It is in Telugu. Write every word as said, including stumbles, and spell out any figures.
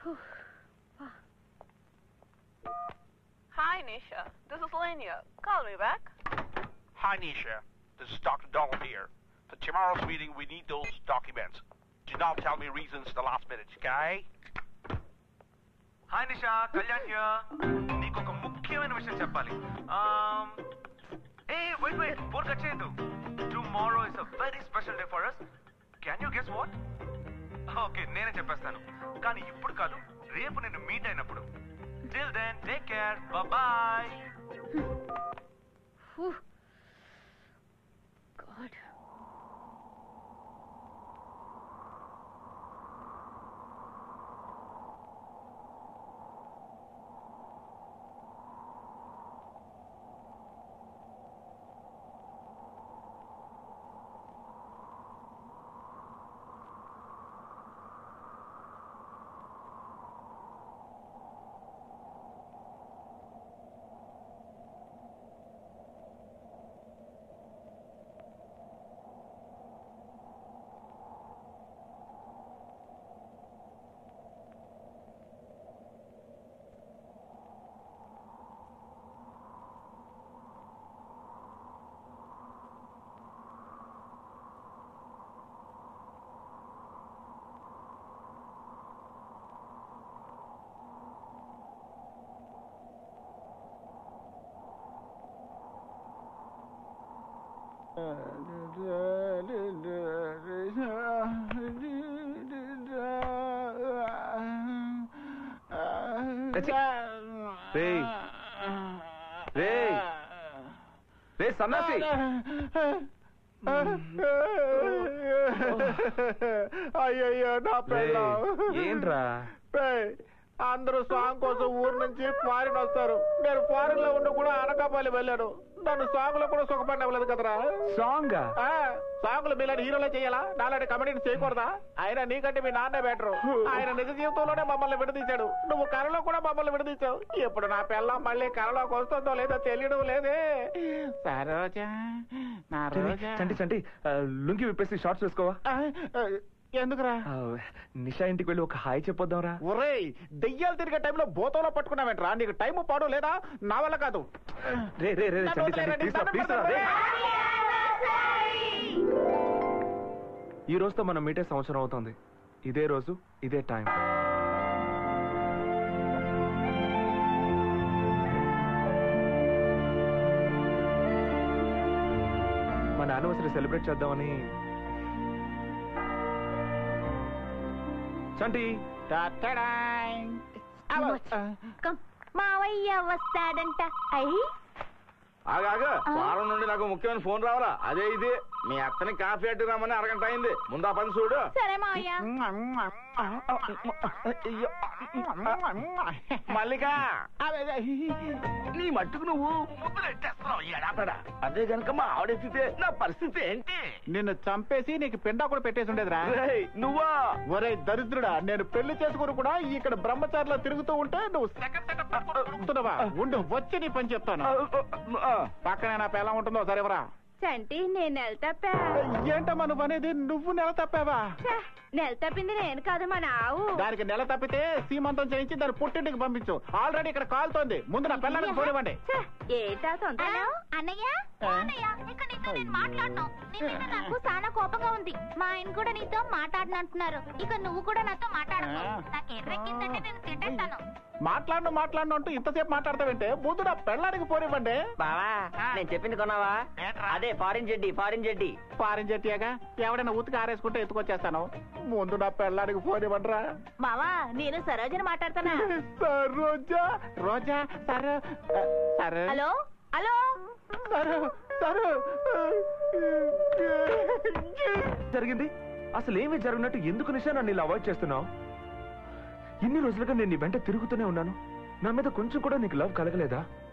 Hi, Nisha. This is Lenya. Call me back. Hi, Nisha. This is Doctor Donald here. For tomorrow's meeting, we need those documents. Do not tell me reasons the last minute, okay? Hi, Nisha. Kalyan here. Neeku oka mukhyamaina vishayam cheppali. Um, hey, wait, wait. Phone cut cheyadu. Tomorrow is a very special day for us. Can you guess what? Okay, nene cheppestanu. Kani ippudu kaadu. Repu ninnu meet ayinappudu. Till then, take care. Bye-bye. God. సన్నాసి అయ్యయ్యో నా పిల్ల ఏంట్రా అందరూ సాంగ్ కోసం ఊరు నుంచి ఫారిన్ వస్తారు. నేను ఫారిన్ లో ఉండి కూడా అనకాపల్లి వెళ్ళాను. నన్ను సాంగ్ లో కూడా సుఖపడినవ్వలేదు కదరా. సాంగ్ సాంగ్లు మీలాంటి హీరోలే చేయాలా? నాలాంటి కమెడీని చేయకూడదా? ఆయన నీకంటే మీ నాన్నే బెటరు. ఆయన నిజ జీవితంలోనే మమ్మల్ని విడదీశాడు. నువ్వు కళలో కూడా మమ్మల్ని విడదీశావు. ఇప్పుడు నా పిల్ల మళ్ళీ కళలోకి వస్తుందో లేదో తెలియడం లేదే. సరోజా నా రోజా. చంటి చంటి లుంగి విప్పేసి షార్ట్స్ వేసుకోవా? ఎందుకురా? నిషా ఇంటికి వెళ్ళి ఒక హాయ్ చెప్పొద్దాంరా. ఒరేయ్, దెయ్యాలు తిరిగే టైంలో బోతంలో పట్టుకున్నావేంట్రా? నీకు టైం పాడు లేదా? నా వల్ల కాదు. రే రే రే ఈ రోజుతో మనం మీటే సంవత్సరం అవుతుంది. ఇదే రోజు ఇదే టైం. మన యానివర్సరీ సెలబ్రేట్ చేద్దామని. చంటి మావయ్య వస్తాడంట. అయ్యి ఆగా వారం నుండి నాకు ముఖ్యమైన ఫోన్ రావాలా? అదే ఇది. మీ అత్తని కాఫీ అట్టు రామని అరగంట అయింది. ముందు ఆ పని చూడు. సరే మావయ్య. మల్లిక, నీ మట్టుకు నువ్వు ముద్దులెట్టేస్తున్నావు ఎడాపడా. అదే గనక మా ఆవిడెత్తితే నా పరిస్థితి ఏంటి? నిన్ను చంపేసి నీకు పిండా కూడా పెట్టేసి ఉండేదిరా. నువ్వా? ఒరే దరిద్రుడా, నేను పెళ్లి చేసుకుని కూడా ఇక్కడ బ్రహ్మచారిలో తిరుగుతూ ఉంటే నువ్వు సెకండ్ ఉండు, వచ్చి నీ పని చెప్తాను. పక్కనే నా పిల్ల ఉంటుందో సరేవరా. చంటి నేను నెల తప్పా. ఏంటమ్మా నువ్వు అనేది? నువ్వు నెల తప్పావా? నెల తప్పింది నేను కాదు మా నావు. దానికి నెల తప్పితే సీమంతం చేయించి దాన్ని పుట్టింటికి పంపించు. ఆల్రెడీ ఇక్కడ కాలుతోంది. ముందు నా పిల్లలకి పోనివ్వండి. ఏంటా తొందర? అన్నయ్య ఇక్కడ నీతో నేను మాట్లాడను. నాకు చాలా కోపంగా ఉంది. మా ఆయన కూడా నీతో మాట్లాడనంటున్నారు. ఇక నువ్వు కూడా నాతో మాట్లాడను. నాకు ఎర్రెక్కిందంటే నేను తిట్టేస్తాను. మాట్లాడను మాట్లాడను అంటూ ఇంతసేపు మాట్లాడతావంటే ముందు నా పెళ్ళానికి పోనివ్వండి. బావా నేను చెప్పింది కొన్నావా? అదే ఫారిన్ జెడ్డి. ఫారిన్ జెడ్డి ఫారిన్ జెట్టియాగా ఎవడైనా ఉతికి ఆరేసుకుంటే ఎత్తుకొచ్చేస్తాను. ముందు నా పెళ్ళానికి పోనివ్వండిరా. మావా నేను సరోజని మాట్లాడతానా? సరోజా రోజా సరే సరే. హలో హలో సరే సరే. జరిగింది అసలు ఏమి జరిగినట్టు ఎందుకు నిషా నన్ను ఇలా అవాయిడ్ చేస్తున్నావు? ఇన్ని రోజులుగా నేను నీ వెంట తిరుగుతూనే ఉన్నాను. నా మీద కొంచెం కూడా నీకు లవ్ కలగలేదా?